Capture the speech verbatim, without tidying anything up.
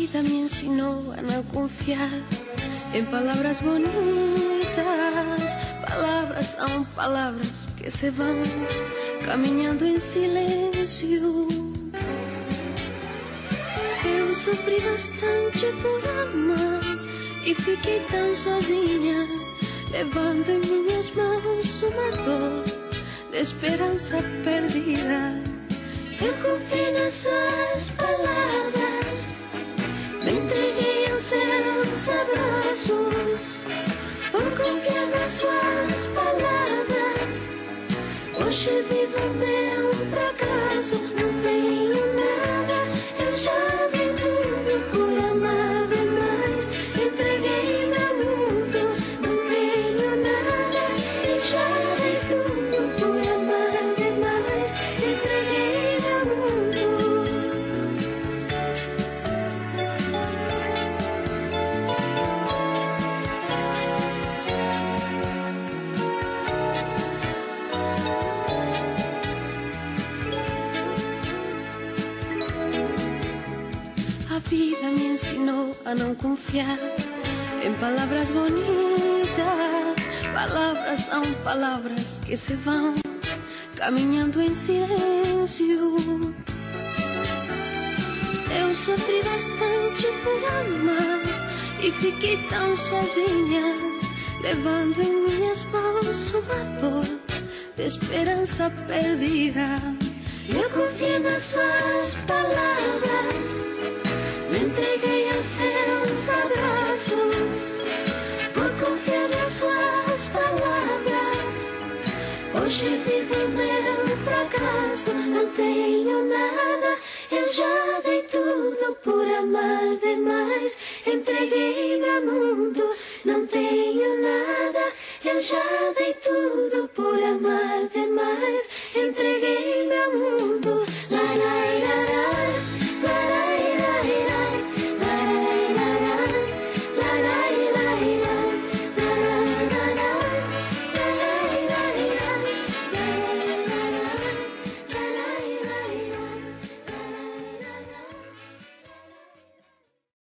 vida me ensinou a não confiar em palavras bonitas. Palavras são palavras que se vão caminhando em silêncio. Eu sofri bastante por amar e fiquei tão sozinha, levando em minhas mãos uma dor de esperança perdida. Eu confiei nas suas palavras, me entreguei aos seus abraços. Por confiar nas suas palavras, hoje vivo meu fracasso. Não tenho nada, eu já dei tudo por amar demais. Entreguei meu mundo, não tenho nada, eu já dei tudo por amar demais. Entreguei meu mundo. A vida me ensinou a não confiar em palavras bonitas. Palavras são palavras que se vão caminhando em silêncio. Eu sofri bastante por amar e fiquei tão sozinha, levando em minhas mãos uma dor de esperança perdida. Eu confiei nas suas palavras, me entreguei aos seus abraços. Por confiar nas suas palavras, hoje vivo meu fracasso. Não tenho nada, eu já dei tudo por amar.